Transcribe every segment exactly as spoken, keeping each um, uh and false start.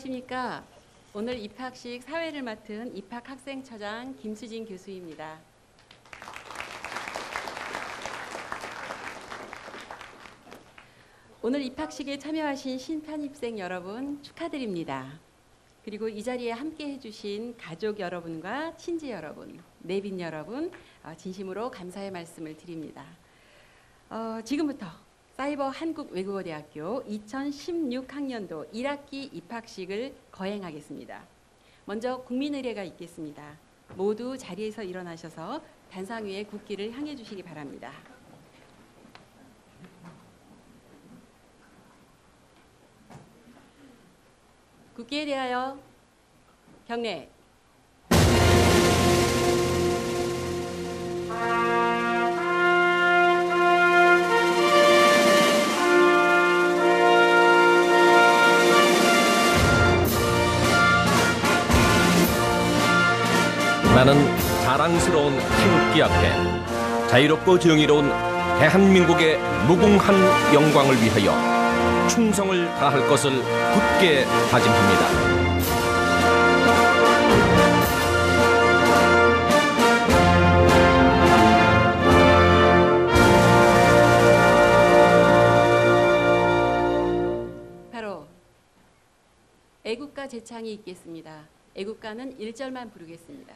안녕하십니까. 오늘 입학식 사회를 맡은 입학학생처장 김수진 교수입니다. 오늘 입학식에 참여하신 신편입생 여러분 축하드립니다. 그리고 이 자리에 함께 해주신 가족 여러분과 친지 여러분, 내빈 여러분 진심으로 감사의 말씀을 드립니다. 어, 지금부터 사이버 한국외국어대학교 이천십육 학년도 일 학기 입학식을 거행하겠습니다. 먼저 국민의례가 있겠습니다. 모두 자리에서 일어나셔서 단상 위에 국기를 향해 주시기 바랍니다. 국기에 대하여 경례. 나는 자랑스러운 태극기 앞에 자유롭고 정의로운 대한민국의 무궁한 영광을 위하여 충성을 다할 것을 굳게 다짐합니다. 바로 애국가 제창이 있겠습니다. 애국가는 일 절만 부르겠습니다.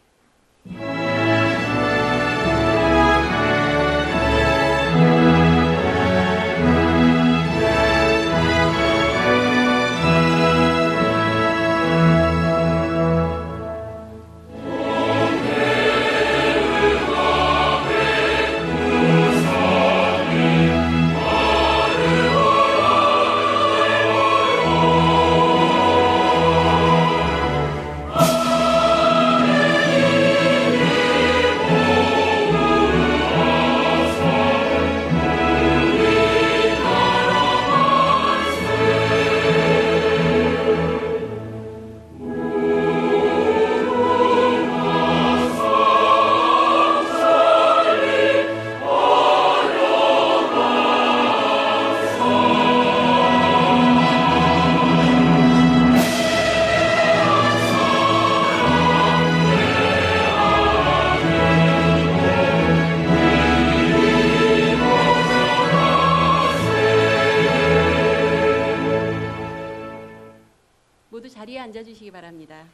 모두 자리에 앉아주시기 바랍니다.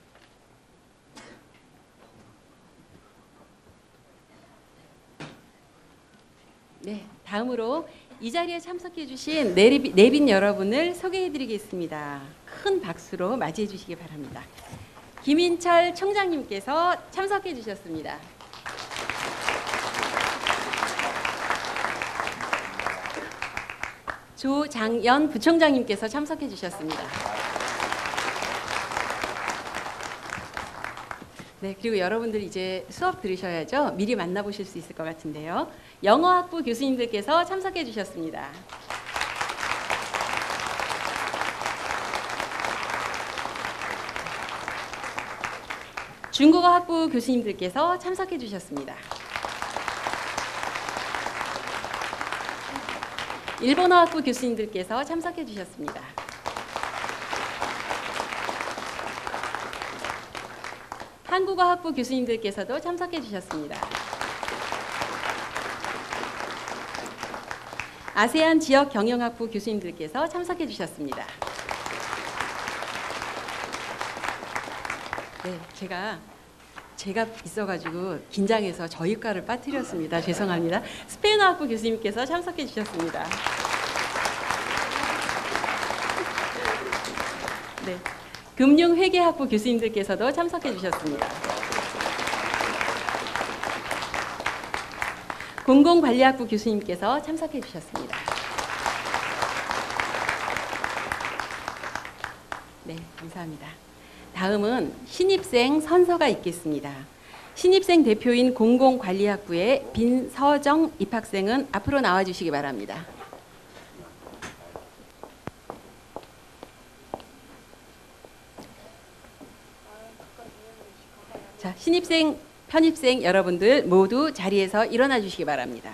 네, 다음으로 이 자리에 참석해 주신 내빈, 내빈 여러분을 소개해 드리겠습니다. 큰 박수로 맞이해 주시기 바랍니다. 김인철 청장님께서 참석해 주셨습니다. 조장연 부총장님께서 참석해 주셨습니다. 네, 그리고 여러분들 이제 수업 들으셔야죠. 미리 만나보실 수 있을 것 같은데요. 영어학부 교수님들께서 참석해 주셨습니다. 중국어학부 교수님들께서 참석해 주셨습니다. 일본어학부 교수님들께서 참석해 주셨습니다. 한국어학부 교수님들께서도 참석해 주셨습니다. 아세안 지역 경영학부 교수님들께서 참석해 주셨습니다. 네, 제가 제가 있어가지고 긴장해서 저희 과를 빠뜨렸습니다. 죄송합니다. 스페인어학부 교수님께서 참석해 주셨습니다. 네. 금융회계학부 교수님들께서도 참석해 주셨습니다. 공공관리학부 교수님께서 참석해 주셨습니다. 네, 감사합니다. 다음은 신입생 선서가 있겠습니다. 신입생 대표인 공공관리학부의 빈서정 입학생은 앞으로 나와주시기 바랍니다. 자, 신입생, 편입생 여러분들 모두 자리에서 일어나 주시기 바랍니다.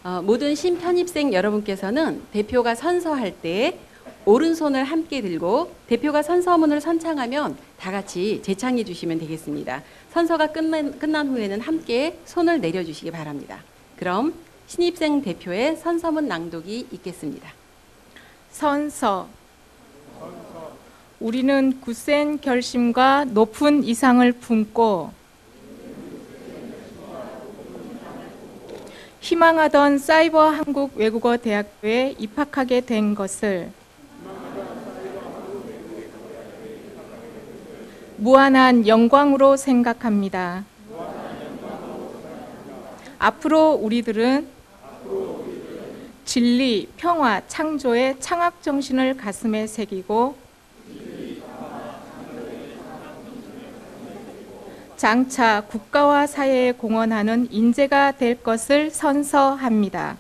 어, 모든 신편입생 여러분께서는 대표가 선서할 때 오른손을 함께 들고 대표가 선서문을 선창하면 다 같이 재창해 주시면 되겠습니다. 선서가 끝난, 끝난 후에는 함께 손을 내려주시기 바랍니다. 그럼 신입생 대표의 선서문 낭독이 있겠습니다. 선서. 우리는 굳센 결심과 높은 이상을 품고 희망하던 사이버 한국 외국어 대학교에 입학하게 된 것을 무한한 영광으로 생각합니다. 앞으로 우리들은 진리, 평화, 창조의 창학 정신을 가슴에 새기고 장차 국가와 사회에 공헌하는 인재가 될 것을 선서합니다.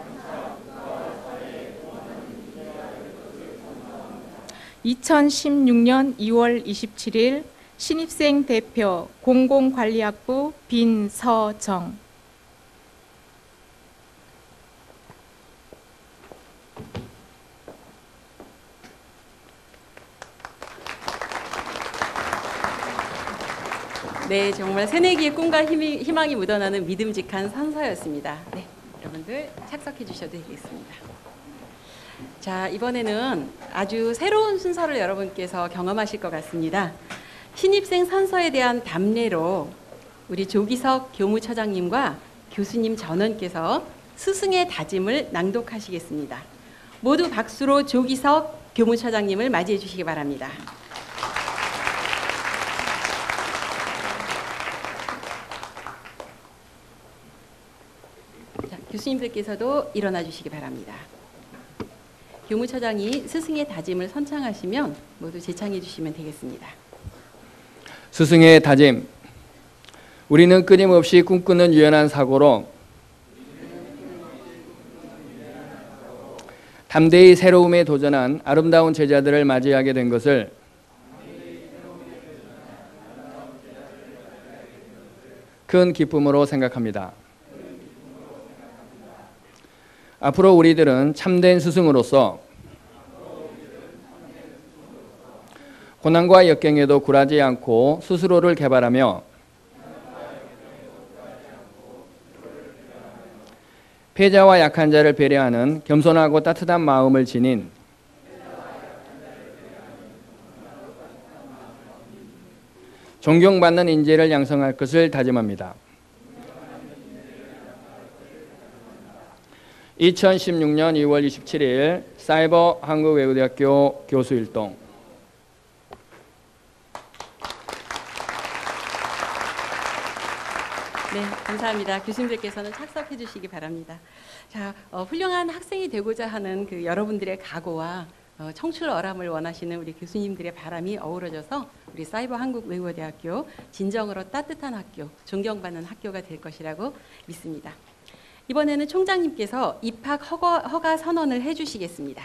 이천십육 년 이월 이십칠일 신입생 대표 공공관리학부 빈서정. 네, 정말 새내기의 꿈과 힘이, 희망이 묻어나는 믿음직한 선서였습니다. 네, 여러분들 착석해 주셔도 되겠습니다. 자, 이번에는 아주 새로운 순서를 여러분께서 경험하실 것 같습니다. 신입생 선서에 대한 답례로 우리 조기석 교무처장님과 교수님 전원께서 스승의 다짐을 낭독하시겠습니다. 모두 박수로 조기석 교무처장님을 맞이해 주시기 바랍니다. 자, 교수님들께서도 일어나 주시기 바랍니다. 교무처장이 스승의 다짐을 선창하시면 모두 재창해 주시면 되겠습니다. 스승의 다짐. 우리는 끊임없이 꿈꾸는 유연한 사고로 담대히 새로움에 도전한 아름다운 제자들을 맞이하게 된 것을 큰 기쁨으로 생각합니다. 앞으로 우리들은 참된 스승으로서 고난과 역경에도 굴하지 않고 스스로를 개발하며 패자와 약한 자를 배려하는 겸손하고 따뜻한 마음을 지닌 존경받는 인재를 양성할 것을 다짐합니다. 이천십육 년 이월 이십칠일 사이버 한국외국대학교 교수일동. 네, 감사합니다. 교수님들께서는 착석해 주시기 바랍니다. 자, 어, 훌륭한 학생이 되고자 하는 그 여러분들의 각오와 어, 청출어람을 원하시는 우리 교수님들의 바람이 어우러져서 우리 사이버 한국외국어대학교 진정으로 따뜻한 학교, 존경받는 학교가 될 것이라고 믿습니다. 이번에는 총장님께서 입학 허가, 허가 선언을 해주시겠습니다.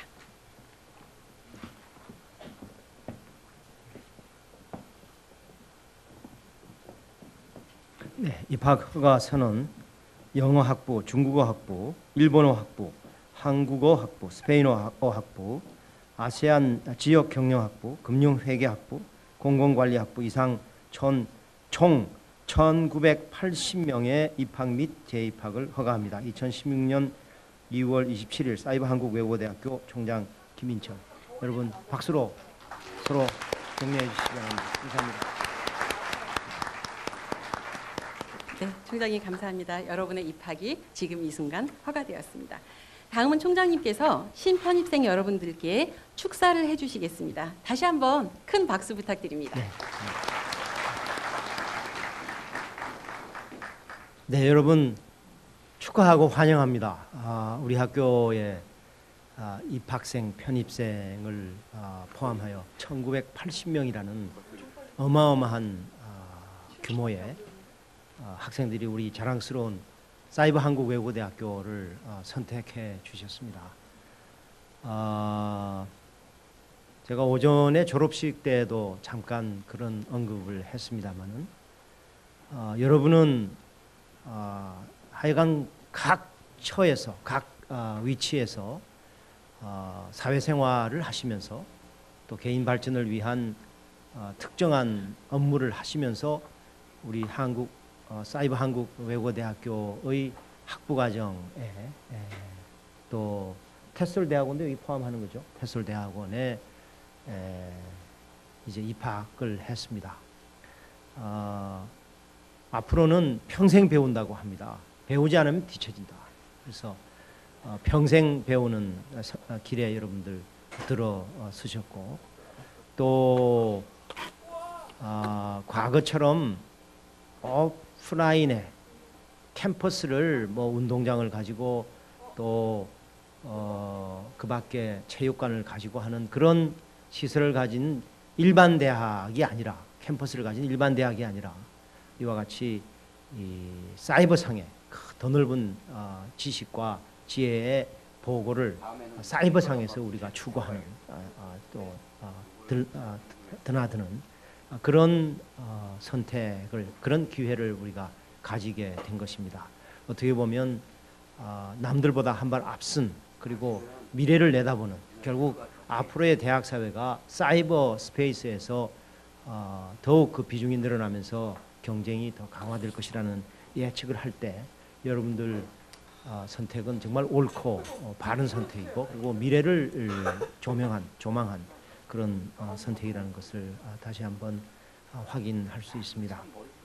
네, 입학 허가 선언 영어 학부, 중국어 학부, 일본어 학부, 한국어 학부, 스페인어 학부, 아세안 지역 경영 학부, 금융회계 학부, 공공관리 학부 이상 총 천구백팔십 명의 입학 및 재입학을 허가합니다. 이천십육 년 이월 이십칠일 사이버 한국외국어대학교 총장 김인철. 여러분 박수로 서로 격려해 주시기 바랍니다. 감사합니다. 네, 총장님 감사합니다. 여러분의 입학이 지금 이 순간 허가되었습니다. 다음은 총장님께서 신편입생 여러분들께 축사를 해주시겠습니다. 다시 한번 큰 박수 부탁드립니다. 네, 네 여러분 축하하고 환영합니다. 아, 우리 학교에 아, 입학생, 편입생을 아, 포함하여 천구백팔십 명이라는 어마어마한 아, 규모의 아, 학생들이 우리 자랑스러운 사이버 한국외국어대학교를 어, 선택해 주셨습니다. 어, 제가 오전에 졸업식 때도 잠깐 그런 언급을 했습니다마는 어, 여러분은 어, 하여간 각 처에서 각 어, 위치에서 어, 사회생활을 하시면서 또 개인 발전을 위한 어, 특정한 업무를 하시면서 우리 한국 어, 사이버 한국 외국어대학교의 학부과정에 에, 또 테솔 대학원도 여기 포함하는 거죠. 테솔 대학원에 에, 이제 입학을 했습니다. 어, 앞으로는 평생 배운다고 합니다. 배우지 않으면 뒤처진다. 그래서 어, 평생 배우는 어, 길에 여러분들 들어 어, 서셨고 또 어, 과거처럼 오프라인에 캠퍼스를 뭐 운동장을 가지고 또 어, 그 밖에 체육관을 가지고 하는 그런 시설을 가진 일반 대학이 아니라 캠퍼스를 가진 일반 대학이 아니라 이와 같이 이 사이버상의 더 넓은 어, 지식과 지혜의 보고를 사이버상에서 우리가 추구하는 어, 어, 또 어, 들, 어, 드나드는 어, 그런 어, 선택을 그런 기회를 우리가 가지게 된 것입니다. 어떻게 보면 어, 남들보다 한 발 앞선 그리고 미래를 내다보는 결국 앞으로의 대학 사회가 사이버 스페이스에서 어, 더욱 그 비중이 늘어나면서 경쟁이 더 강화될 것이라는 예측을 할 때 여러분들 어, 선택은 정말 옳고 어, 바른 선택이고 그리고 미래를 조명한 조망한 그런 어, 선택이라는 것을 어, 다시 한번 어, 확인할 수 있습니다.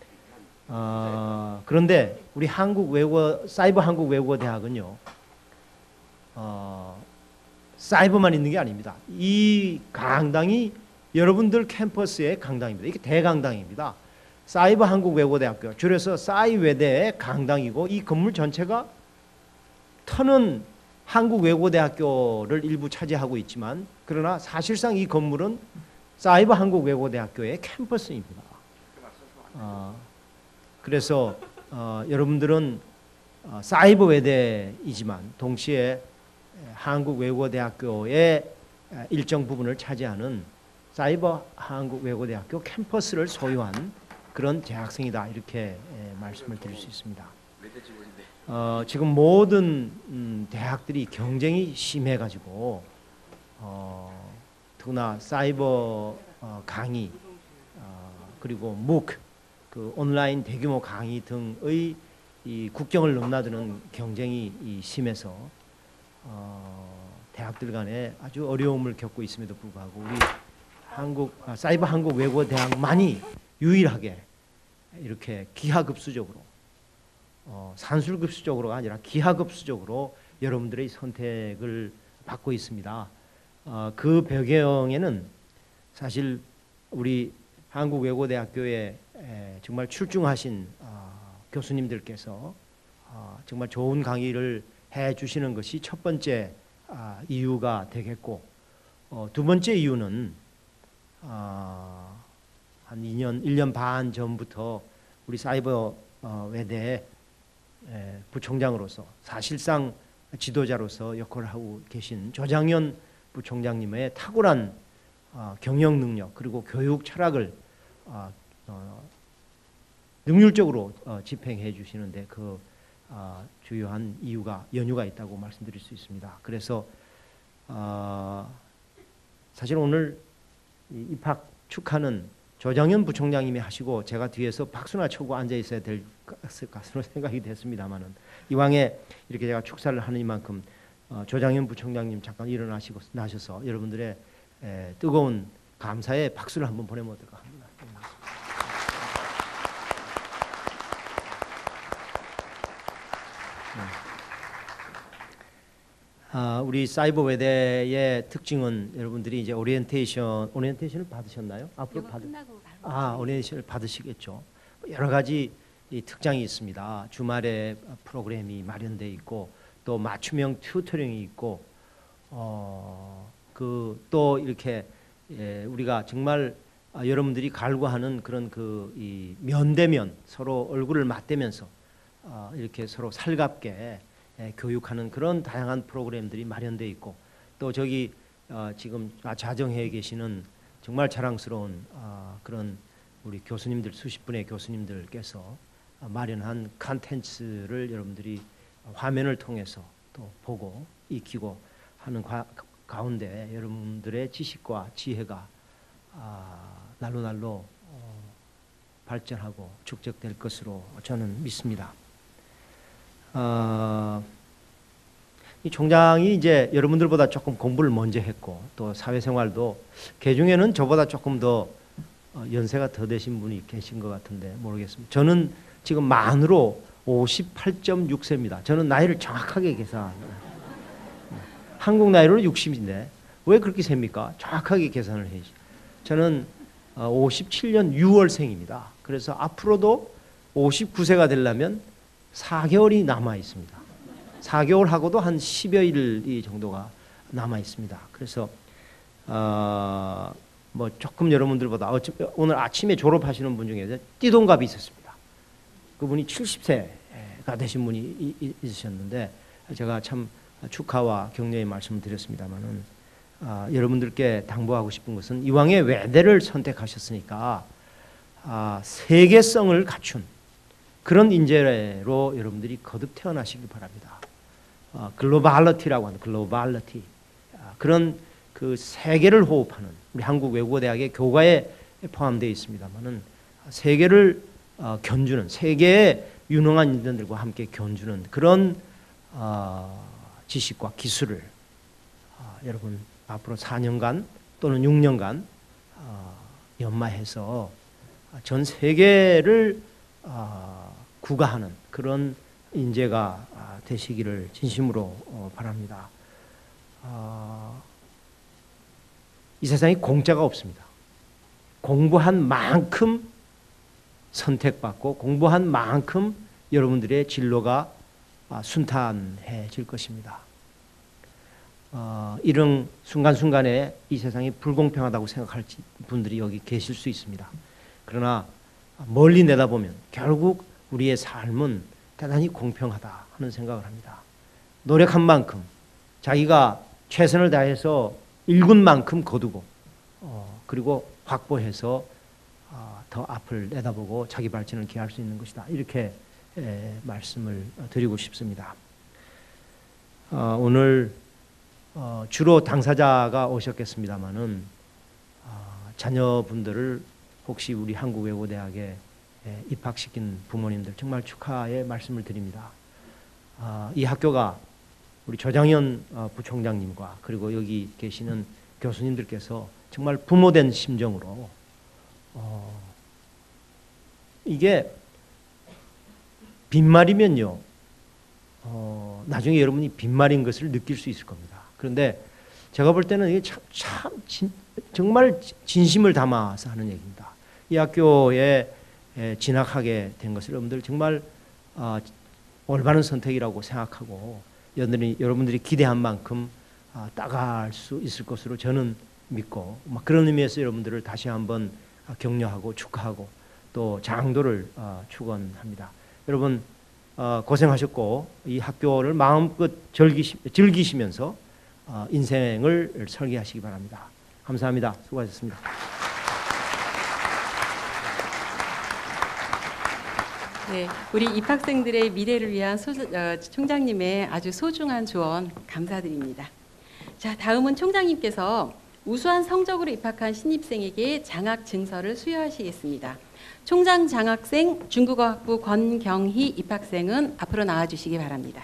어, 그런데 우리 한국 외국어 사이버 한국 외국어 대학은요 어, 사이버만 있는 게 아닙니다. 이 강당이 여러분들 캠퍼스의 강당입니다. 이게 대강당입니다. 사이버 한국 외국어대학교 줄여서 사이외대의 강당이고 이 건물 전체가 터는 한국 외국어대학교를 일부 차지하고 있지만 그러나 사실상 이 건물은 사이버 한국 외국어대학교의 캠퍼스입니다. 어, 그래서 어, 여러분들은 어, 사이버 외대이지만 동시에 한국 외국어대학교의 일정 부분을 차지하는 사이버 한국 외국어대학교 캠퍼스를 소유한 그런 재학생이다 이렇게 말씀을 드릴 수 있습니다. 어, 지금 모든 음, 대학들이 경쟁이 심해가지고 어, 특히나 사이버 어, 강의 어, 그리고 무크 그 온라인 대규모 강의 등의 이 국경을 넘나드는 경쟁이 이 심해서 어, 대학들 간에 아주 어려움을 겪고 있음에도 불구하고 우리 한국 아, 사이버 한국 외국어 대학만이 유일하게 이렇게 기하급수적으로 어, 산술급수적으로가 아니라 기하급수적으로 여러분들의 선택을 받고 있습니다. 어, 그 배경에는 사실 우리 한국외국어대학교에 에, 정말 출중하신 어, 교수님들께서 어, 정말 좋은 강의를 해주시는 것이 첫 번째 아, 이유가 되겠고 어, 두 번째 이유는 어, 한 이 년, 일 년 반 전부터 우리 사이버 어, 외대 에, 부총장으로서 사실상 지도자로서 역할을 하고 계신 조장현 부총장님의 탁월한 어, 경영 능력 그리고 교육 철학을 어, 어, 능률적으로 어, 집행해 주시는데 그 어, 주요한 이유가 연유가 있다고 말씀드릴 수 있습니다. 그래서 어, 사실 오늘 입학 축하는 조장현 부총장님이 하시고 제가 뒤에서 박수나 쳐고 앉아 있어야 될 것으로 생각이 됐습니다만은 이왕에 이렇게 제가 축사를 하는 이만큼 어, 조장현 부총장님 잠깐 일어나시고 나셔서 여러분들의 에, 뜨거운 감사의 박수를 한번 보내면 어떨까 합니다. 아, 우리 사이버 외대의 특징은 여러분들이 이제 오리엔테이션 오리엔테이션을 받으셨나요? 앞으로 받 아, 오리엔테이션을 받으시겠죠. 여러 가지 이 특장이 있습니다. 주말에 프로그램이 마련돼 있고 또 맞춤형 튜터링이 있고 어, 그 또 이렇게 예, 우리가 정말 아, 여러분들이 갈구하는 그런 그 이 면대면 서로 얼굴을 맞대면서 어, 이렇게 서로 살갑게 예, 교육하는 그런 다양한 프로그램들이 마련돼 있고 또 저기 어, 지금 자정회에 계시는 정말 자랑스러운 어, 그런 우리 교수님들 수십 분의 교수님들께서 어, 마련한 컨텐츠를 여러분들이 화면을 통해서 또 보고 익히고 하는 가, 가운데 여러분들의 지식과 지혜가 아, 날로 날로 어, 발전하고 축적될 것으로 저는 믿습니다. 어, 이 총장이 이제 여러분들보다 조금 공부를 먼저 했고 또 사회생활도 개중에는 저보다 조금 더 연세가 더 되신 분이 계신 것 같은데 모르겠습니다. 저는 지금 만으로 오십팔 점 육 세입니다. 저는 나이를 정확하게 계산합니다. 한국 나이로는 육십인데 왜 그렇게 셉니까? 정확하게 계산을 해야죠. 저는 오십칠 년 유월생입니다. 그래서 앞으로도 오십구 세가 되려면 사 개월이 남아 있습니다. 사 개월 하고도 한 십여 일 정도가 남아 있습니다. 그래서 어, 뭐 조금 여러분들보다 오늘 아침에 졸업하시는 분 중에 띠동갑이 있었습니다. 그분이 칠십 세가 되신 분이 있으셨는데 제가 참 축하와 격려의 말씀을 드렸습니다만은 아, 여러분들께 당부하고 싶은 것은 이왕에 외대를 선택하셨으니까 아, 세계성을 갖춘 그런 인재로 여러분들이 거듭 태어나시길 바랍니다. 아, 글로벌리티라고 하는 글로벌리티 아, 그런 그 세계를 호흡하는 우리 한국 외국어대학의 교과에 포함되어 있습니다만은 세계를 어, 견주는 세계의 유능한 인재들과 함께 견주는 그런 어, 지식과 기술을 어, 여러분 앞으로 사 년간 또는 육 년간 어, 연마해서 전 세계를 어, 구가하는 그런 인재가 되시기를 진심으로 어, 바랍니다. 어, 이 세상에 공짜가 없습니다. 공부한 만큼 선택받고 공부한 만큼 여러분들의 진로가 순탄해질 것입니다. 어, 이런 순간순간에 이 세상이 불공평하다고 생각할 분들이 여기 계실 수 있습니다. 그러나 멀리 내다보면 결국 우리의 삶은 대단히 공평하다 하는 생각을 합니다. 노력한 만큼 자기가 최선을 다해서 일군 만큼 거두고 어, 그리고 확보해서 어, 더 앞을 내다보고 자기 발전을 기할 수 있는 것이다. 이렇게 에, 말씀을 드리고 싶습니다. 어, 오늘 어, 주로 당사자가 오셨겠습니다마는 어, 자녀분들을 혹시 우리 한국외국어대학에 에, 입학시킨 부모님들 정말 축하의 말씀을 드립니다. 어, 이 학교가 우리 조장현 어, 부총장님과 그리고 여기 계시는 교수님들께서 정말 부모된 심정으로 어, 이게 빈말이면요 어, 나중에 여러분이 빈말인 것을 느낄 수 있을 겁니다. 그런데 제가 볼 때는 이게 참, 참 진, 정말 진심을 담아서 하는 얘기입니다. 이 학교에 에, 진학하게 된 것을 여러분들 정말 어, 올바른 선택이라고 생각하고 여러분들이, 여러분들이 기대한 만큼 어, 따갈 수 있을 것으로 저는 믿고 막 그런 의미에서 여러분들을 다시 한번 격려하고 축하하고 또 장도를 어, 축원합니다. 여러분 어, 고생하셨고 이 학교를 마음껏 즐기시, 즐기시면서 어, 인생을 설계하시기 바랍니다. 감사합니다. 수고하셨습니다. 네, 우리 입학생들의 미래를 위한 소, 어, 총장님의 아주 소중한 조언 감사드립니다. 자, 다음은 총장님께서 우수한 성적으로 입학한 신입생에게 장학 증서를 수여하시겠습니다. 총장 장학생 중국어학부 권경희 입학생은 앞으로 나와주시기 바랍니다.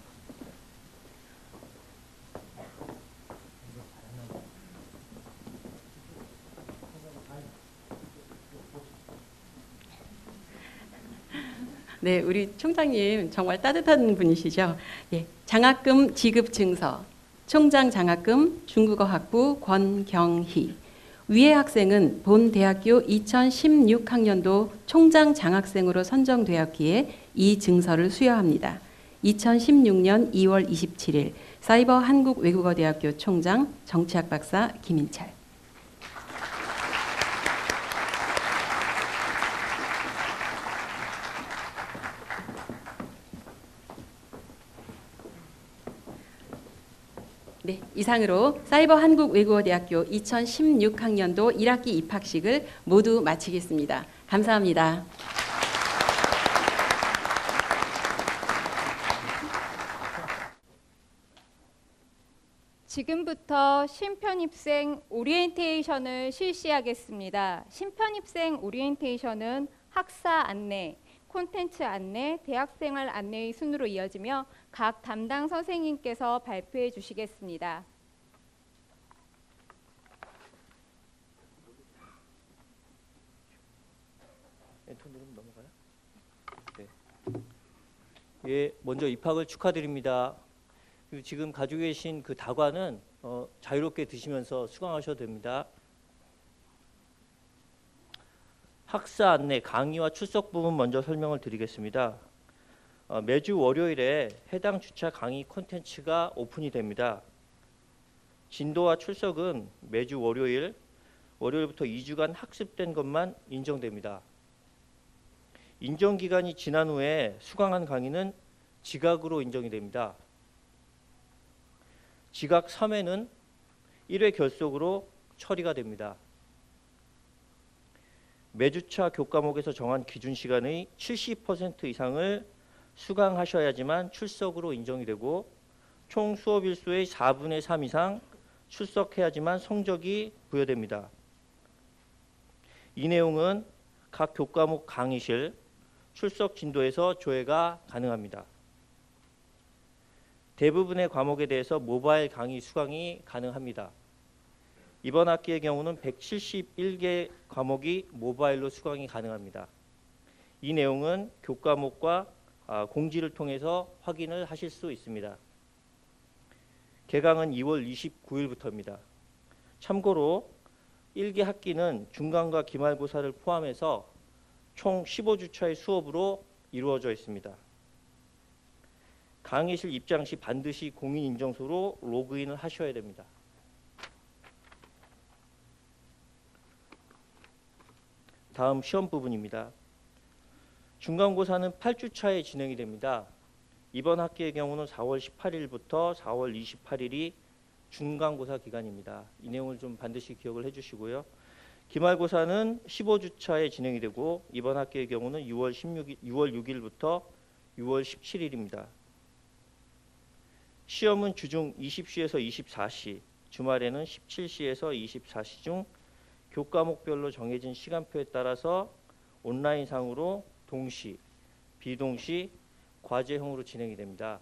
네, 우리 총장님 정말 따뜻한 분이시죠. 예, 장학금 지급 증서, 총장 장학금 중국어학부 권경희. 위의 학생은 본 대학교 이천십육 학년도 총장 장학생으로 선정되었기에 이 증서를 수여합니다. 이천십육 년 이월 이십칠일 사이버 한국외국어대학교 총장 정치학 박사 김인철. 네, 이상으로 사이버 한국외국어대학교 이천십육 학년도 일 학기 입학식을 모두 마치겠습니다. 감사합니다. 지금부터 신편입생 오리엔테이션을 실시하겠습니다. 신편입생 오리엔테이션은 학사 안내, 콘텐츠 안내, 대학생활 안내의 순으로 이어지며 각 담당 선생님께서 발표해 주시겠습니다. 엔터 누르면 넘어가요? 네. 예, 먼저 입학을 축하드립니다. 그리고 지금 가지고 계신 그 다과는 어, 자유롭게 드시면서 수강하셔도 됩니다. 학사 안내, 강의와 출석 부분 먼저 설명을 드리겠습니다. 어, 매주 월요일에 해당 주차 강의 콘텐츠가 오픈이 됩니다. 진도와 출석은 매주 월요일, 월요일부터 이 주간 학습된 것만 인정됩니다. 인정기간이 지난 후에 수강한 강의는 지각으로 인정이 됩니다. 지각 삼 회는 일 회 결석으로 처리가 됩니다. 매주차 교과목에서 정한 기준 시간의 칠십 퍼센트 이상을 수강하셔야지만 출석으로 인정이 되고 총 수업 일수의 사분의 삼 이상 출석해야지만 성적이 부여됩니다. 이 내용은 각 교과목 강의실, 출석 진도에서 조회가 가능합니다. 대부분의 과목에 대해서 모바일 강의 수강이 가능합니다. 이번 학기의 경우는 백칠십일 개 과목이 모바일로 수강이 가능합니다. 이 내용은 교과목과 공지를 통해서 확인을 하실 수 있습니다. 개강은 이월 이십구일부터입니다. 참고로 일 기 학기는 중간과 기말고사를 포함해서 총 십오 주차의 수업으로 이루어져 있습니다. 강의실 입장 시 반드시 공인인증서로 로그인을 하셔야 됩니다. 다음 시험 부분입니다. 중간고사는 팔 주차에 진행이 됩니다. 이번 학기의 경우는 사월 십팔일부터 사월 이십팔일이 중간고사 기간입니다. 이 내용을 좀 반드시 기억을 해주시고요. 기말고사는 십오 주차에 진행이 되고 이번 학기의 경우는 유월 십육일, 유월 육일부터 유월 십칠일입니다. 시험은 주중 이십 시에서 이십사 시, 주말에는 십칠 시에서 이십사 시 중 교과목별로 정해진 시간표에 따라서 온라인상으로 동시, 비동시, 과제형으로 진행이 됩니다.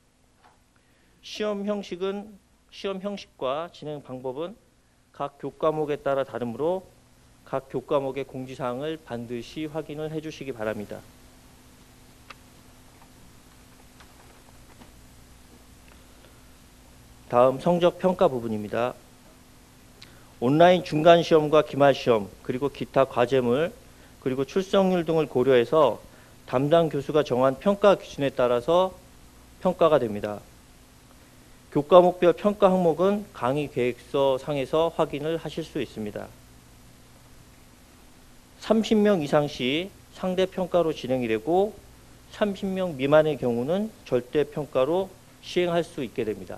시험 형식은 시험 형식과 진행 방법은 각 교과목에 따라 다르므로 각 교과목의 공지사항을 반드시 확인을 해주시기 바랍니다. 다음 성적 평가 부분입니다. 온라인 중간시험과 기말시험 그리고 기타 과제물 그리고 출석률 등을 고려해서 담당 교수가 정한 평가 기준에 따라서 평가가 됩니다. 교과목별 평가 항목은 강의 계획서 상에서 확인을 하실 수 있습니다. 삼십 명 이상 시 상대 평가로 진행이 되고 삼십 명 미만의 경우는 절대 평가로 시행할 수 있게 됩니다.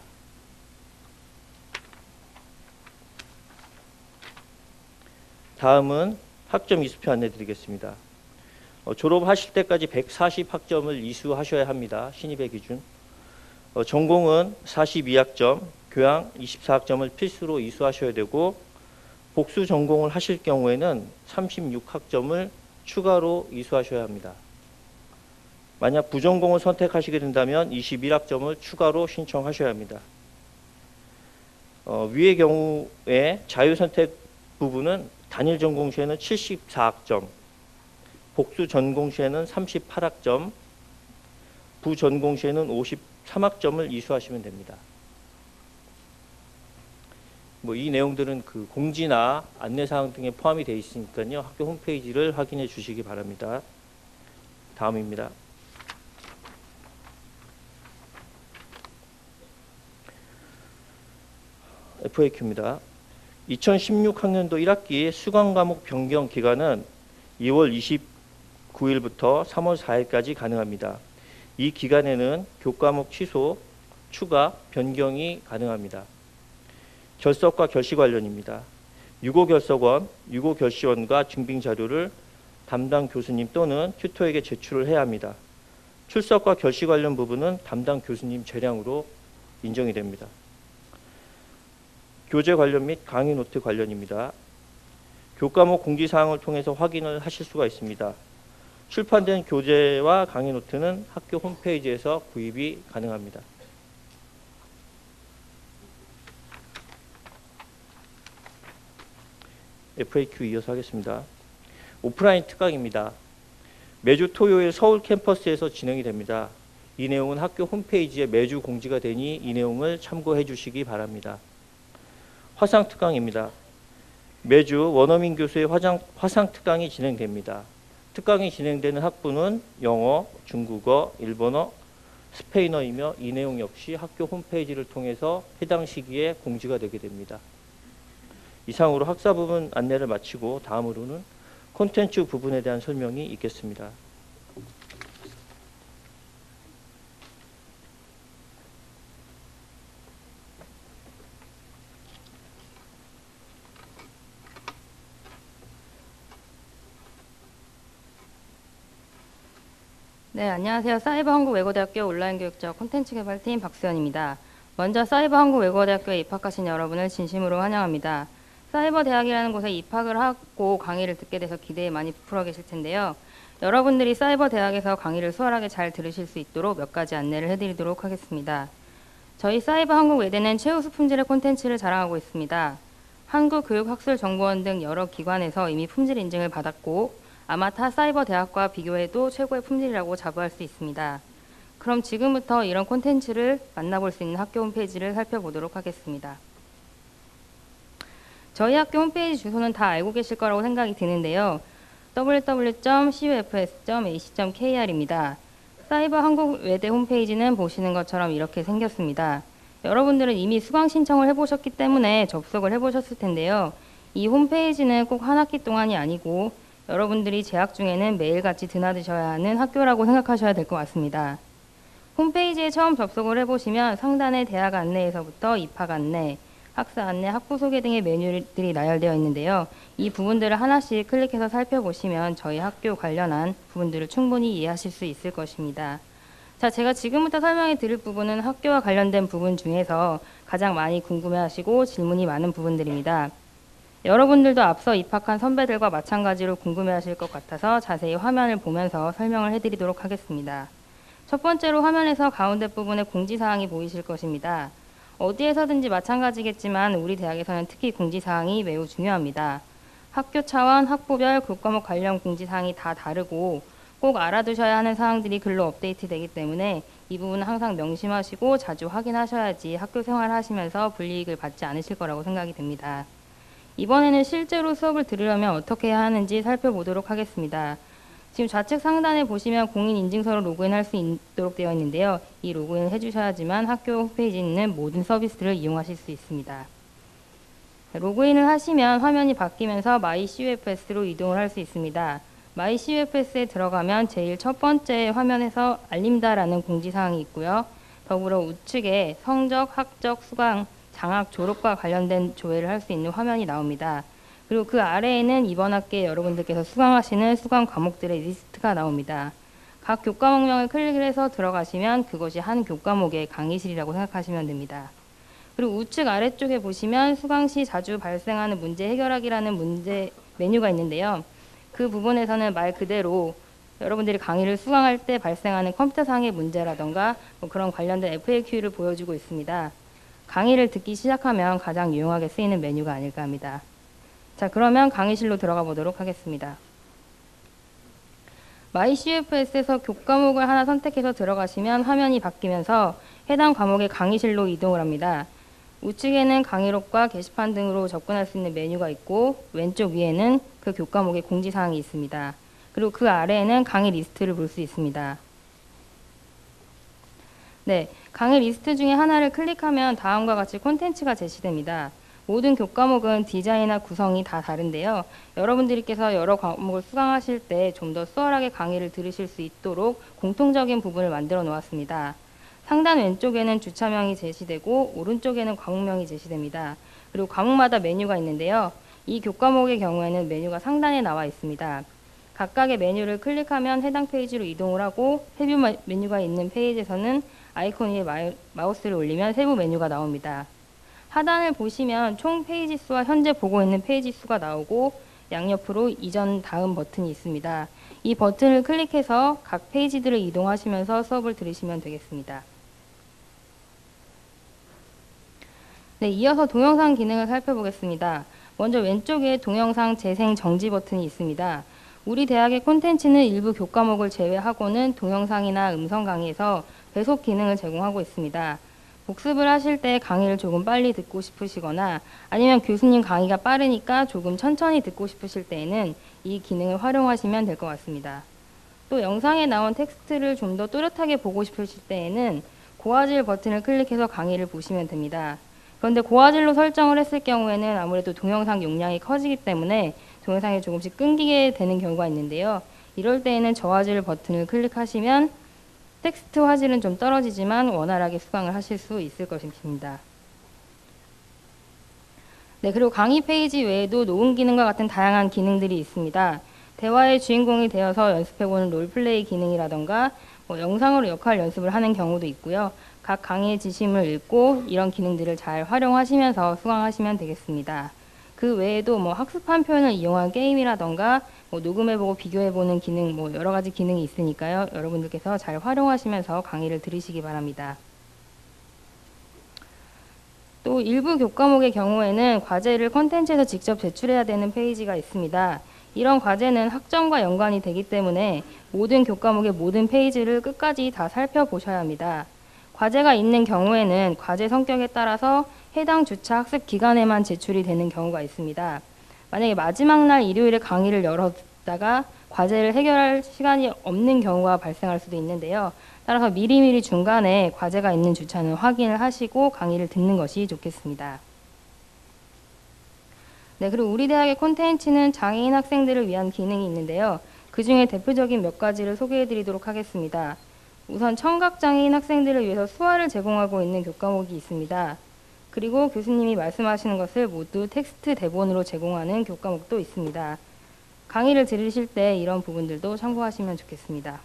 다음은 학점 이수표 안내 드리겠습니다. 어, 졸업하실 때까지 백사십 학점을 이수하셔야 합니다. 신입의 기준. 어, 전공은 사십이 학점, 교양 이십사 학점을 필수로 이수하셔야 되고 복수 전공을 하실 경우에는 삼십육 학점을 추가로 이수하셔야 합니다. 만약 부전공을 선택하시게 된다면 이십일 학점을 추가로 신청하셔야 합니다. 어, 위의 경우에 자유선택 부분은 단일 전공 시에는 칠십사 학점, 복수 전공 시에는 삼십팔 학점, 부전공 시에는 오십삼 학점을 이수하시면 됩니다. 뭐 이 내용들은 그 공지나 안내사항 등에 포함이 되어 있으니까요. 학교 홈페이지를 확인해 주시기 바랍니다. 다음입니다. 에프에이큐입니다. 이천십육 학년도 일 학기 수강 과목 변경 기간은 이월 이십구일부터 삼월 사일까지 가능합니다. 이 기간에는 교과목 취소, 추가, 변경이 가능합니다. 결석과 결시 관련입니다. 유고 결석원, 유고 결시원과 증빙 자료를 담당 교수님 또는 튜터에게 제출을 해야 합니다. 출석과 결시 관련 부분은 담당 교수님 재량으로 인정이 됩니다. 교재 관련 및 강의 노트 관련입니다. 교과목 공지사항을 통해서 확인을 하실 수가 있습니다. 출판된 교재와 강의 노트는 학교 홈페이지에서 구입이 가능합니다. 에프에이큐 이어서 하겠습니다. 오프라인 특강입니다. 매주 토요일 서울 캠퍼스에서 진행이 됩니다. 이 내용은 학교 홈페이지에 매주 공지가 되니 이 내용을 참고해 주시기 바랍니다. 화상 특강입니다. 매주 원어민 교수의 화장, 화상 특강이 진행됩니다. 특강이 진행되는 학부는 영어, 중국어, 일본어, 스페인어이며 이 내용 역시 학교 홈페이지를 통해서 해당 시기에 공지가 되게 됩니다. 이상으로 학사 부분 안내를 마치고 다음으로는 콘텐츠 부분에 대한 설명이 있겠습니다. 네, 안녕하세요. 사이버 한국외고대학교 온라인 교육자 콘텐츠 개발팀 박수연입니다. 먼저 사이버 한국외고대학교에 입학하신 여러분을 진심으로 환영합니다. 사이버 대학이라는 곳에 입학을 하고 강의를 듣게 돼서 기대에 많이 부풀어 계실 텐데요. 여러분들이 사이버 대학에서 강의를 수월하게 잘 들으실 수 있도록 몇 가지 안내를 해드리도록 하겠습니다. 저희 사이버 한국외대는 최우수 품질의 콘텐츠를 자랑하고 있습니다. 한국교육학술정보원 등 여러 기관에서 이미 품질 인증을 받았고 아마 타 사이버 대학과 비교해도 최고의 품질이라고 자부할 수 있습니다. 그럼 지금부터 이런 콘텐츠를 만나볼 수 있는 학교 홈페이지를 살펴보도록 하겠습니다. 저희 학교 홈페이지 주소는 다 알고 계실 거라고 생각이 드는데요. 더블유 더블유 더블유 점 씨유에프에스 점 에이씨 점 케이알입니다. 사이버 한국외대 홈페이지는 보시는 것처럼 이렇게 생겼습니다. 여러분들은 이미 수강 신청을 해보셨기 때문에 접속을 해보셨을 텐데요. 이 홈페이지는 꼭 한 학기 동안이 아니고 여러분들이 재학 중에는 매일같이 드나드셔야 하는 학교라고 생각하셔야 될 것 같습니다. 홈페이지에 처음 접속을 해보시면 상단에 대학 안내에서부터 입학 안내, 학사 안내, 학부 소개 등의 메뉴들이 나열되어 있는데요. 이 부분들을 하나씩 클릭해서 살펴보시면 저희 학교 관련한 부분들을 충분히 이해하실 수 있을 것입니다. 자, 제가 지금부터 설명해 드릴 부분은 학교와 관련된 부분 중에서 가장 많이 궁금해하시고 질문이 많은 부분들입니다. 여러분들도 앞서 입학한 선배들과 마찬가지로 궁금해하실 것 같아서 자세히 화면을 보면서 설명을 해드리도록 하겠습니다. 첫 번째로 화면에서 가운데 부분에 공지사항이 보이실 것입니다. 어디에서든지 마찬가지겠지만 우리 대학에서는 특히 공지사항이 매우 중요합니다. 학교 차원, 학부별, 교과목 관련 공지사항이 다 다르고 꼭 알아두셔야 하는 사항들이 글로 업데이트되기 때문에 이 부분은 항상 명심하시고 자주 확인하셔야지 학교 생활하시면서 불이익을 받지 않으실 거라고 생각이 됩니다. 이번에는 실제로 수업을 들으려면 어떻게 해야 하는지 살펴보도록 하겠습니다. 지금 좌측 상단에 보시면 공인인증서로 로그인할 수 있도록 되어 있는데요. 이 로그인을 해주셔야지만 학교 홈페이지에 있는 모든 서비스를 이용하실 수 있습니다. 로그인을 하시면 화면이 바뀌면서 마이씨유에프에스로 이동을 할 수 있습니다. 마이씨유에프에스에 들어가면 제일 첫 번째 화면에서 알림다라는 공지사항이 있고요. 더불어 우측에 성적, 학적, 수강, 장학, 졸업과 관련된 조회를 할 수 있는 화면이 나옵니다. 그리고 그 아래에는 이번 학기에 여러분들께서 수강하시는 수강 과목들의 리스트가 나옵니다. 각 교과목명을 클릭을 해서 들어가시면 그것이 한 교과목의 강의실이라고 생각하시면 됩니다. 그리고 우측 아래쪽에 보시면 수강 시 자주 발생하는 문제 해결하기라는 문제 메뉴가 있는데요. 그 부분에서는 말 그대로 여러분들이 강의를 수강할 때 발생하는 컴퓨터상의 문제라던가 뭐 그런 관련된 에프에이큐를 보여주고 있습니다. 강의를 듣기 시작하면 가장 유용하게 쓰이는 메뉴가 아닐까 합니다. 자, 그러면 강의실로 들어가 보도록 하겠습니다. 마이씨유에프에스에서 교과목을 하나 선택해서 들어가시면 화면이 바뀌면서 해당 과목의 강의실로 이동을 합니다. 우측에는 강의록과 게시판 등으로 접근할 수 있는 메뉴가 있고 왼쪽 위에는 그 교과목의 공지사항이 있습니다. 그리고 그 아래에는 강의 리스트를 볼 수 있습니다. 네, 강의 리스트 중에 하나를 클릭하면 다음과 같이 콘텐츠가 제시됩니다. 모든 교과목은 디자인이나 구성이 다 다른데요. 여러분들께서 여러 과목을 수강하실 때 좀 더 수월하게 강의를 들으실 수 있도록 공통적인 부분을 만들어 놓았습니다. 상단 왼쪽에는 주차명이 제시되고 오른쪽에는 과목명이 제시됩니다. 그리고 과목마다 메뉴가 있는데요. 이 교과목의 경우에는 메뉴가 상단에 나와 있습니다. 각각의 메뉴를 클릭하면 해당 페이지로 이동을 하고 세부 메뉴가 있는 페이지에서는 아이콘 위에 마우스를 올리면 세부 메뉴가 나옵니다. 하단을 보시면 총 페이지 수와 현재 보고 있는 페이지 수가 나오고 양옆으로 이전 다음 버튼이 있습니다. 이 버튼을 클릭해서 각 페이지들을 이동하시면서 수업을 들으시면 되겠습니다. 네, 이어서 동영상 기능을 살펴보겠습니다. 먼저 왼쪽에 동영상 재생 정지 버튼이 있습니다. 우리 대학의 콘텐츠는 일부 교과목을 제외하고는 동영상이나 음성 강의에서 배속 기능을 제공하고 있습니다. 복습을 하실 때 강의를 조금 빨리 듣고 싶으시거나 아니면 교수님 강의가 빠르니까 조금 천천히 듣고 싶으실 때에는 이 기능을 활용하시면 될 것 같습니다. 또 영상에 나온 텍스트를 좀 더 또렷하게 보고 싶으실 때에는 고화질 버튼을 클릭해서 강의를 보시면 됩니다. 그런데 고화질로 설정을 했을 경우에는 아무래도 동영상 용량이 커지기 때문에 동영상이 조금씩 끊기게 되는 경우가 있는데요. 이럴 때에는 저화질 버튼을 클릭하시면 텍스트 화질은 좀 떨어지지만 원활하게 수강을 하실 수 있을 것입니다. 네, 그리고 강의 페이지 외에도 녹음 기능과 같은 다양한 기능들이 있습니다. 대화의 주인공이 되어서 연습해보는 롤플레이 기능이라던가 뭐 영상으로 역할 연습을 하는 경우도 있고요. 각 강의의 지침을 읽고 이런 기능들을 잘 활용하시면서 수강하시면 되겠습니다. 그 외에도 뭐 학습한 표현을 이용한 게임이라던가 뭐 녹음해보고 비교해보는 기능, 뭐 여러 가지 기능이 있으니까요. 여러분들께서 잘 활용하시면서 강의를 들으시기 바랍니다. 또 일부 교과목의 경우에는 과제를 콘텐츠에서 직접 제출해야 되는 페이지가 있습니다. 이런 과제는 학점과 연관이 되기 때문에 모든 교과목의 모든 페이지를 끝까지 다 살펴보셔야 합니다. 과제가 있는 경우에는 과제 성격에 따라서 해당 주차 학습 기간에만 제출이 되는 경우가 있습니다. 만약에 마지막 날 일요일에 강의를 열었다가 과제를 해결할 시간이 없는 경우가 발생할 수도 있는데요. 따라서 미리미리 중간에 과제가 있는 주차는 확인을 하시고 강의를 듣는 것이 좋겠습니다. 네, 그리고 우리 대학의 콘텐츠는 장애인 학생들을 위한 기능이 있는데요. 그 중에 대표적인 몇 가지를 소개해 드리도록 하겠습니다. 우선 청각장애인 학생들을 위해서 수화를 제공하고 있는 교과목이 있습니다. 그리고 교수님이 말씀하시는 것을 모두 텍스트 대본으로 제공하는 교과목도 있습니다. 강의를 들으실 때 이런 부분들도 참고하시면 좋겠습니다.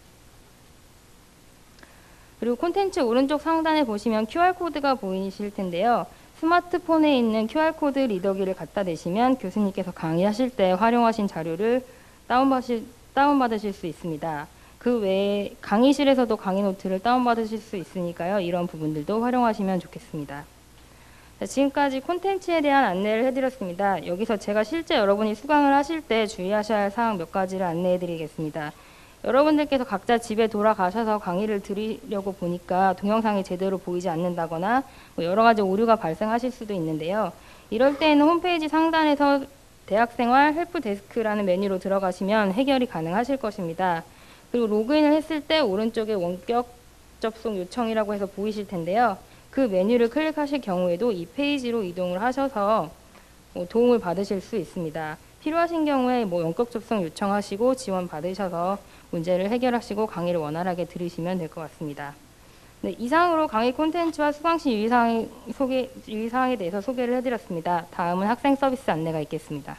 그리고 콘텐츠 오른쪽 상단에 보시면 큐알코드가 보이실 텐데요. 스마트폰에 있는 큐알코드 리더기를 갖다 대시면 교수님께서 강의하실 때 활용하신 자료를 다운받으실, 다운받으실 수 있습니다. 그 외에 강의실에서도 강의 노트를 다운받으실 수 있으니까요. 이런 부분들도 활용하시면 좋겠습니다. 자, 지금까지 콘텐츠에 대한 안내를 해드렸습니다. 여기서 제가 실제 여러분이 수강을 하실 때 주의하셔야 할 사항 몇 가지를 안내해 드리겠습니다. 여러분들께서 각자 집에 돌아가셔서 강의를 들으려고 보니까 동영상이 제대로 보이지 않는다거나 뭐 여러 가지 오류가 발생하실 수도 있는데요. 이럴 때에는 홈페이지 상단에서 대학생활 헬프데스크라는 메뉴로 들어가시면 해결이 가능하실 것입니다. 그리고 로그인을 했을 때 오른쪽에 원격 접속 요청이라고 해서 보이실 텐데요. 그 메뉴를 클릭하실 경우에도 이 페이지로 이동을 하셔서 도움을 받으실 수 있습니다. 필요하신 경우에 뭐 원격 접속 요청하시고 지원 받으셔서 문제를 해결하시고 강의를 원활하게 들으시면 될 것 같습니다. 네, 이상으로 강의 콘텐츠와 수강 시 유의사항 소개, 유의사항에 대해서 소개를 해드렸습니다. 다음은 학생 서비스 안내가 있겠습니다.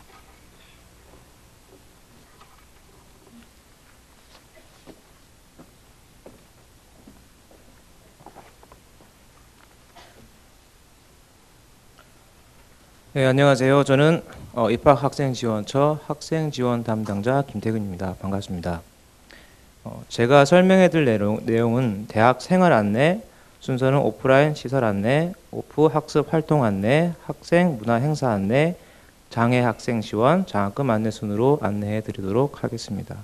네, 안녕하세요. 저는 어, 입학학생지원처 학생지원 담당자 김태근입니다. 반갑습니다. 어, 제가 설명해 드릴 내용, 내용은 대학 생활 안내, 순서는 오프라인 시설 안내, 오프 학습 활동 안내, 학생 문화 행사 안내, 장애 학생 지원, 장학금 안내 순으로 안내해 드리도록 하겠습니다.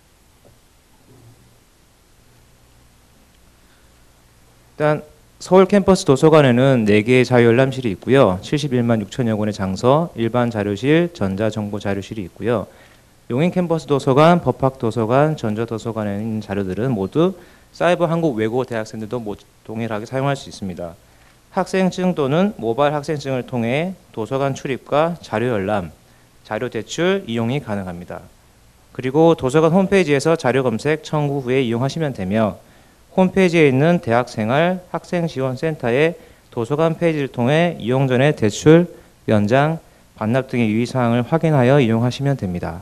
일단 서울 캠퍼스 도서관에는 네 개의 자유열람실이 있고요. 칠십일만 육천여 권의 장서, 일반 자료실, 전자정보 자료실이 있고요. 용인 캠퍼스 도서관, 법학 도서관, 전자 도서관에 있는 자료들은 모두 사이버 한국 외국어 대학생들도 동일하게 사용할 수 있습니다. 학생증 또는 모바일 학생증을 통해 도서관 출입과 자료 열람, 자료 대출 이용이 가능합니다. 그리고 도서관 홈페이지에서 자료 검색, 청구 후에 이용하시면 되며 홈페이지에 있는 대학생활 학생지원센터의 도서관 페이지를 통해 이용 전에 대출, 연장, 반납 등의 유의사항을 확인하여 이용하시면 됩니다.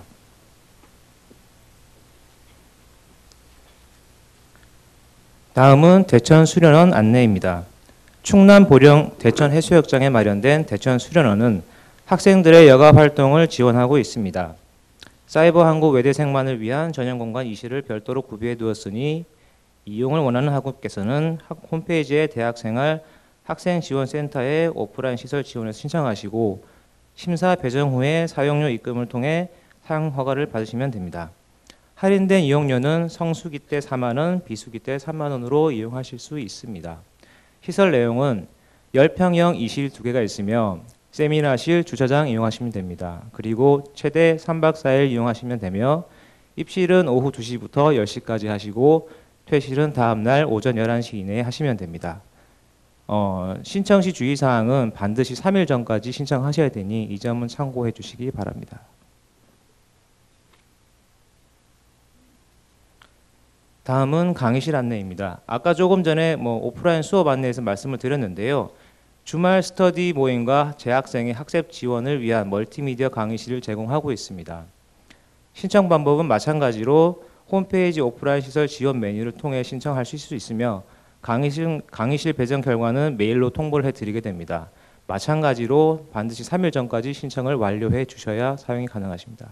다음은 대천 수련원 안내입니다. 충남 보령 대천 해수욕장에 마련된 대천 수련원은 학생들의 여가 활동을 지원하고 있습니다. 사이버 한국 외대생만을 위한 전용 공간 이십 를 별도로 구비해 두었으니 이용을 원하는 학우께서는 홈페이지에 대학생활 학생지원센터에 오프라인 시설 지원을 신청하시고 심사 배정 후에 사용료 입금을 통해 사용 허가를 받으시면 됩니다. 할인된 이용료는 성수기 때 사만 원, 비수기 때 삼만 원으로 이용하실 수 있습니다. 시설 내용은 십 평형 이실 두 개가 있으며 세미나실, 주차장 이용하시면 됩니다. 그리고 최대 삼 박 사 일 이용하시면 되며 입실은 오후 두 시부터 열 시까지 하시고 퇴실은 다음날 오전 열한 시 이내에 하시면 됩니다. 어, 신청 시 주의사항은 반드시 삼 일 전까지 신청하셔야 되니 이 점은 참고해 주시기 바랍니다. 다음은 강의실 안내입니다. 아까 조금 전에 뭐 오프라인 수업 안내에서 말씀을 드렸는데요. 주말 스터디 모임과 재학생의 학습 지원을 위한 멀티미디어 강의실을 제공하고 있습니다. 신청 방법은 마찬가지로 홈페이지 오프라인 시설 지원 메뉴를 통해 신청하실 수 있으며 강의실, 강의실 배정 결과는 메일로 통보를 해드리게 됩니다. 마찬가지로 반드시 삼 일 전까지 신청을 완료해 주셔야 사용이 가능하십니다.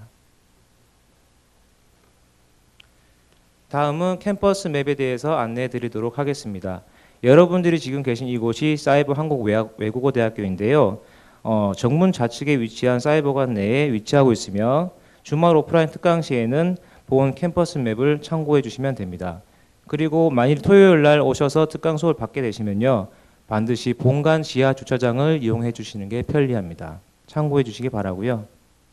다음은 캠퍼스 맵에 대해서 안내해 드리도록 하겠습니다. 여러분들이 지금 계신 이곳이 사이버 한국 외국어 대학교인데요. 어, 정문 좌측에 위치한 사이버관 내에 위치하고 있으며 주말 오프라인 특강 시에는 본 캠퍼스 맵을 참고해 주시면 됩니다. 그리고 만일 토요일 날 오셔서 특강 수업을 받게 되시면요. 반드시 본관 지하 주차장을 이용해 주시는 게 편리합니다. 참고해 주시기 바라고요.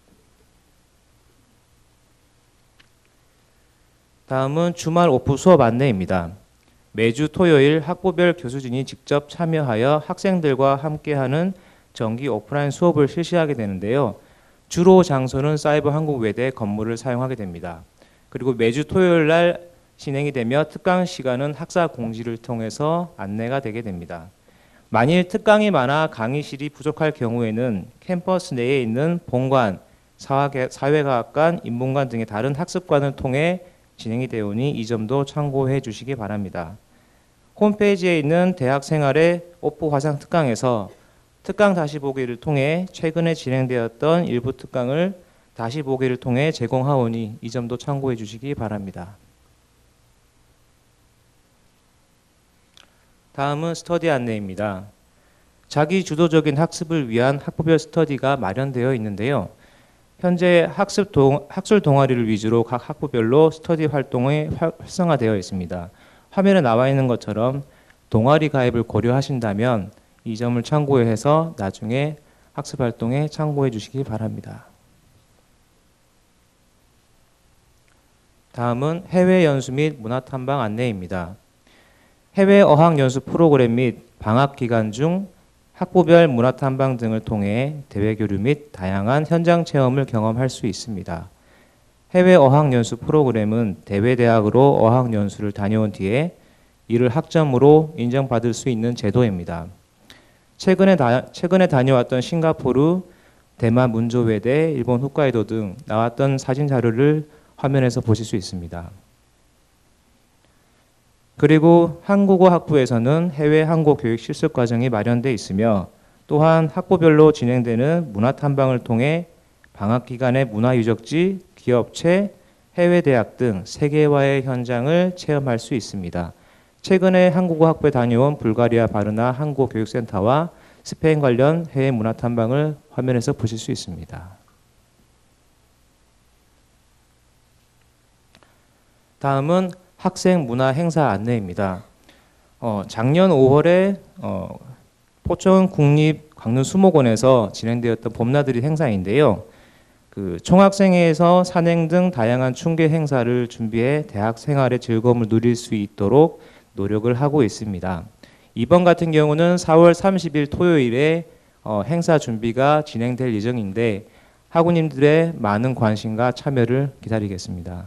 다음은 주말 오프 수업 안내입니다. 매주 토요일 학부별 교수진이 직접 참여하여 학생들과 함께하는 정기 오프라인 수업을 실시하게 되는데요. 주로 장소는 사이버 한국 외대 건물을 사용하게 됩니다. 그리고 매주 토요일 날 진행이 되며 특강 시간은 학사 공지를 통해서 안내가 되게 됩니다. 만일 특강이 많아 강의실이 부족할 경우에는 캠퍼스 내에 있는 본관, 사회과학관, 인문관 등의 다른 학습관을 통해 진행이 되오니 이 점도 참고해 주시기 바랍니다. 홈페이지에 있는 대학생활의 오프 화상 특강에서 특강 다시 보기를 통해 최근에 진행되었던 일부 특강을 다시 보기를 통해 제공하오니 이 점도 참고해 주시기 바랍니다. 다음은 스터디 안내입니다. 자기 주도적인 학습을 위한 학부별 스터디가 마련되어 있는데요. 현재 학습 동, 학술 동아리를 위주로 각 학부별로 스터디 활동이 활성화되어 있습니다. 화면에 나와 있는 것처럼 동아리 가입을 고려하신다면 이 점을 참고해서 나중에 학습 활동에 참고해 주시기 바랍니다. 다음은 해외 연수 및 문화 탐방 안내입니다. 해외 어학 연수 프로그램 및 방학 기간 중 학부별 문화 탐방 등을 통해 대외 교류 및 다양한 현장 체험을 경험할 수 있습니다. 해외 어학 연수 프로그램은 대외 대학으로 어학 연수를 다녀온 뒤에 이를 학점으로 인정받을 수 있는 제도입니다. 최근에, 다, 최근에 다녀왔던 싱가포르, 대만 문조외대, 일본 홋카이도 등 나왔던 사진 자료를 화면에서 보실 수 있습니다. 그리고 한국어 학부에서는 해외 한국 교육 실습 과정이 마련되어 있으며 또한 학부별로 진행되는 문화 탐방을 통해 방학 기간의 문화 유적지, 기업체, 해외 대학 등 세계화의 현장을 체험할 수 있습니다. 최근에 한국어 학부에 다녀온 불가리아 바르나 한국어 교육센터와 스페인 관련 해외 문화 탐방을 화면에서 보실 수 있습니다. 다음은 학생 문화 행사 안내입니다. 어, 작년 오월에 어, 포천 국립 광릉수목원에서 진행되었던 봄나들이 행사인데요. 그 총학생회에서 산행 등 다양한 충계 행사를 준비해 대학 생활의 즐거움을 누릴 수 있도록 노력을 하고 있습니다. 이번 같은 경우는 사월 삼십일 토요일에 어, 행사 준비가 진행될 예정인데 학우님들의 많은 관심과 참여를 기다리겠습니다.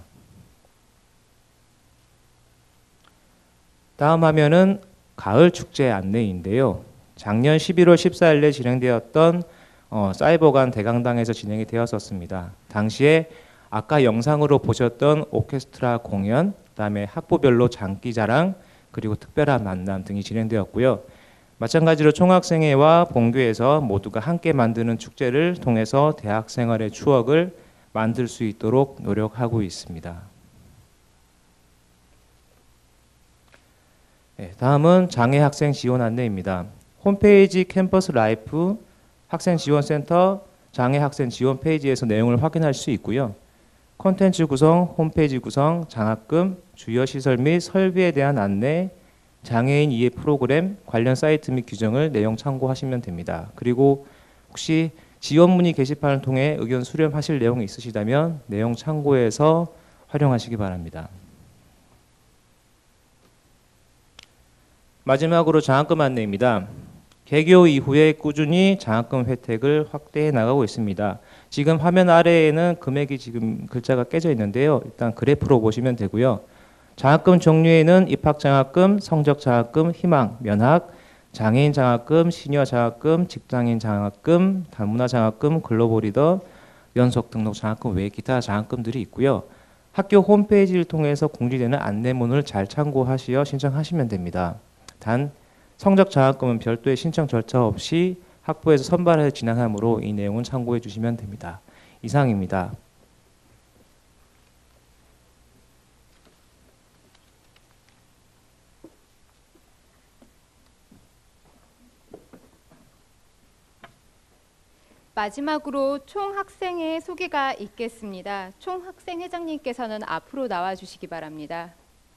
다음 화면은 가을 축제 안내인데요. 작년 십일월 십사일에 진행되었던 어, 사이버관 대강당에서 진행이 되었었습니다. 당시에 아까 영상으로 보셨던 오케스트라 공연, 그다음에 학부별로 장기자랑, 그리고 특별한 만남 등이 진행되었고요. 마찬가지로 총학생회와 본교에서 모두가 함께 만드는 축제를 통해서 대학 생활의 추억을 만들 수 있도록 노력하고 있습니다. 네, 다음은 장애 학생 지원 안내입니다. 홈페이지 캠퍼스 라이프 학생 지원센터 장애 학생 지원 페이지에서 내용을 확인할 수 있고요. 콘텐츠 구성, 홈페이지 구성, 장학금, 주요 시설 및 설비에 대한 안내, 장애인 이해 프로그램 관련 사이트 및 규정을 내용 참고하시면 됩니다. 그리고 혹시 지원 문의 게시판을 통해 의견 수렴하실 내용이 있으시다면 내용 참고해서 활용하시기 바랍니다. 마지막으로 장학금 안내입니다. 개교 이후에 꾸준히 장학금 혜택을 확대해 나가고 있습니다. 지금 화면 아래에는 금액이 지금 글자가 깨져 있는데요. 일단 그래프로 보시면 되고요. 장학금 종류에는 입학장학금, 성적장학금, 희망, 면학, 장애인 장학금, 시니어 장학금, 직장인 장학금, 다문화 장학금, 글로벌 리더, 연속 등록 장학금 외에 기타 장학금들이 있고요. 학교 홈페이지를 통해서 공지되는 안내문을 잘 참고하시어 신청하시면 됩니다. 단 성적 장학금은 별도의 신청 절차 없이 학부에서 선발해서 진행하므로 이 내용은 참고해 주시면 됩니다. 이상입니다. 마지막으로 총학생회 소개가 있겠습니다. 총학생회장님께서는 앞으로 나와 주시기 바랍니다.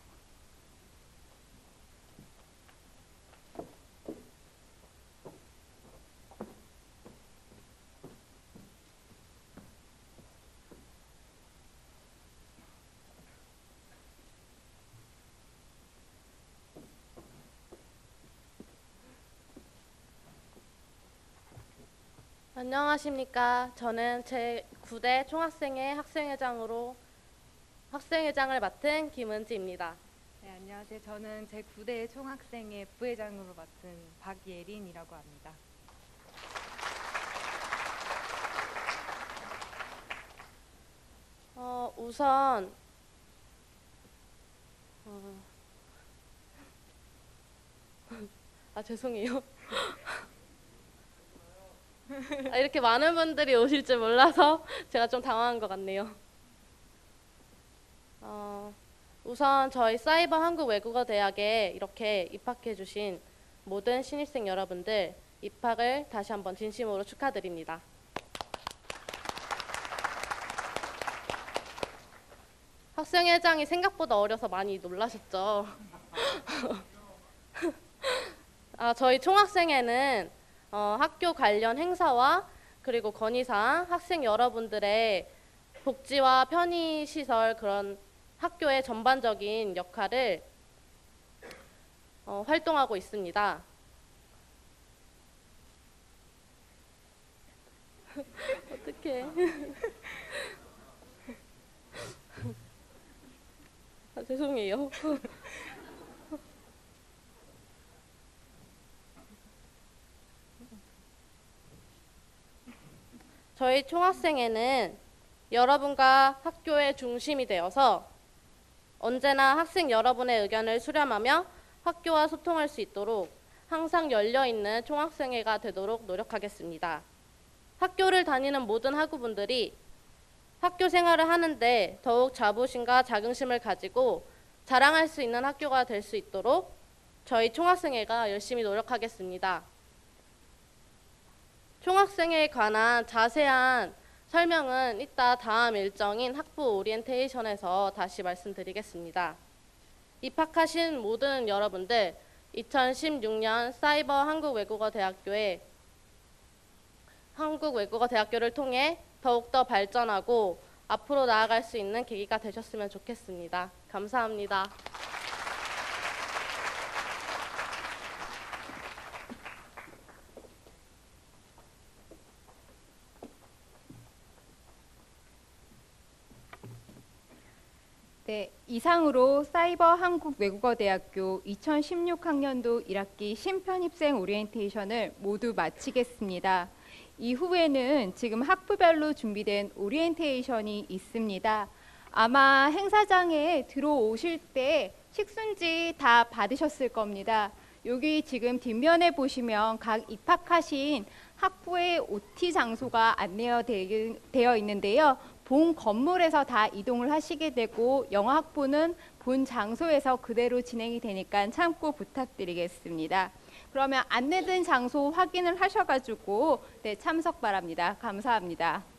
안녕하십니까. 저는 제구 대 총학생회 학생회장으로 학생회장을 맡은 김은지입니다. 네, 안녕하세요. 저는 제구 대 총학생회 부회장으로 맡은 박예린이라고 합니다. 어, 우선 어... 아 죄송해요. 아, 이렇게 많은 분들이 오실 줄 몰라서 제가 좀 당황한 것 같네요. 어, 우선 저희 사이버 한국 외국어 대학에 이렇게 입학해 주신 모든 신입생 여러분들 입학을 다시 한번 진심으로 축하드립니다. 학생회장이 생각보다 어려서 많이 놀라셨죠? 아, 저희 총학생회는 어, 학교 관련 행사와 그리고 건의사항, 학생 여러분들의 복지와 편의시설 그런 학교의 전반적인 역할을 어, 활동하고 있습니다. 어떡해. 아, 죄송해요. 저희 총학생회는 여러분과 학교의 중심이 되어서 언제나 학생 여러분의 의견을 수렴하며 학교와 소통할 수 있도록 항상 열려있는 총학생회가 되도록 노력하겠습니다. 학교를 다니는 모든 학우분들이 학교 생활을 하는데 더욱 자부심과 자긍심을 가지고 자랑할 수 있는 학교가 될 수 있도록 저희 총학생회가 열심히 노력하겠습니다. 총학생회에 관한 자세한 설명은 이따 다음 일정인 학부 오리엔테이션에서 다시 말씀드리겠습니다. 입학하신 모든 여러분들 이천십육 년 사이버 한국외국어대학교에 한국외국어대학교를 통해 더욱더 발전하고 앞으로 나아갈 수 있는 계기가 되셨으면 좋겠습니다. 감사합니다. 네, 이상으로 사이버 한국외국어대학교 이천십육 학년도 일 학기 신편입생 오리엔테이션을 모두 마치겠습니다. 이후에는 지금 학부별로 준비된 오리엔테이션이 있습니다. 아마 행사장에 들어오실 때 식순지 다 받으셨을 겁니다. 여기 지금 뒷면에 보시면 각 입학하신 학부의 오티 장소가 안내되어 있는데요. 본 건물에서 다 이동을 하시게 되고 영어학부는 본 장소에서 그대로 진행이 되니까 참고 부탁드리겠습니다. 그러면 안내된 장소 확인을 하셔가지고 네, 참석 바랍니다. 감사합니다.